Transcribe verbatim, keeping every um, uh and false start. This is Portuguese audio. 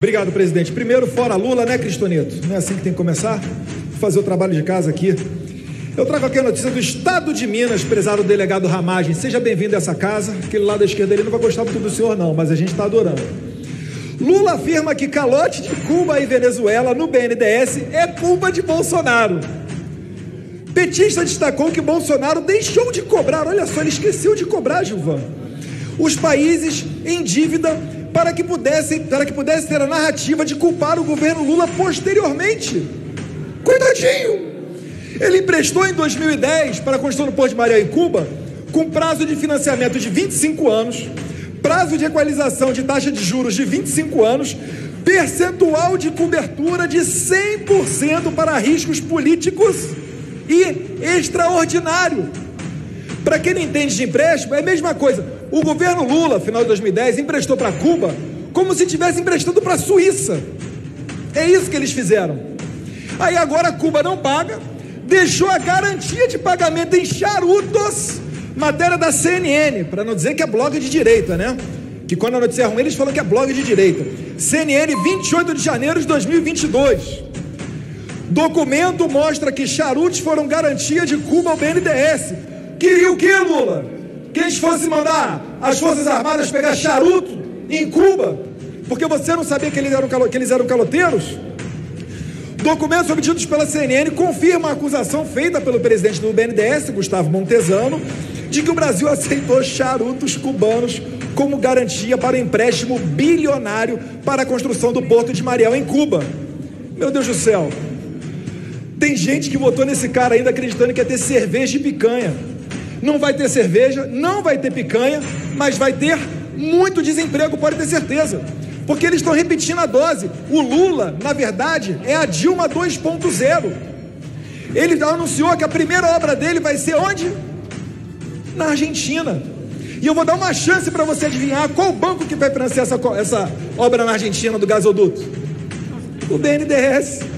Obrigado, presidente. Primeiro, fora Lula, né, Cristoneto? Não é assim que tem que começar? Vou fazer o trabalho de casa aqui. Eu trago aqui a notícia do Estado de Minas, prezado delegado Ramagem. Seja bem-vindo a essa casa. Aquele lado da esquerda ali não vai gostar muito do senhor, não, mas a gente está adorando. Lula afirma que calote de Cuba e Venezuela no B N D E S é culpa de Bolsonaro. Petista destacou que Bolsonaro deixou de cobrar, olha só, ele esqueceu de cobrar, Gilvan, os países em dívida para que pudessem, para que pudesse ter a narrativa de culpar o governo Lula posteriormente. Coitadinho! Ele emprestou em dois mil e dez para a construção do Porto de Mariel em Cuba, com prazo de financiamento de vinte e cinco anos, prazo de equalização de taxa de juros de vinte e cinco anos, percentual de cobertura de cem por cento para riscos políticos e extraordinário. Para quem não entende de empréstimo, é a mesma coisa. O governo Lula, final de dois mil e dez, emprestou para Cuba como se estivesse emprestando para a Suíça. É isso que eles fizeram. Aí agora Cuba não paga, deixou a garantia de pagamento em charutos, matéria da C N N, para não dizer que é blog de direita, né? Que quando a notícia é ruim, eles falam que é blog de direita. C N N, vinte e oito de janeiro de dois mil e vinte e dois. Documento mostra que charutos foram garantia de Cuba ao B N D E S. Queria o que, Lula? Que eles fossem mandar as Forças Armadas pegar charuto em Cuba? Porque você não sabia que eles eram, calo... que eles eram caloteiros? Documentos obtidos pela C N N confirmam a acusação feita pelo presidente do B N D E S, Gustavo Montesano, de que o Brasil aceitou charutos cubanos como garantia para o empréstimo bilionário para a construção do Porto de Mariel em Cuba. Meu Deus do céu! Tem gente que votou nesse cara ainda acreditando que ia ter cerveja e picanha. Não vai ter cerveja, não vai ter picanha, mas vai ter muito desemprego, pode ter certeza. Porque eles estão repetindo a dose. O Lula, na verdade, é a Dilma dois ponto zero. Ele anunciou que a primeira obra dele vai ser onde? Na Argentina. E eu vou dar uma chance para você adivinhar qual banco que vai financiar essa, essa obra na Argentina do gasoduto. O B N D E S.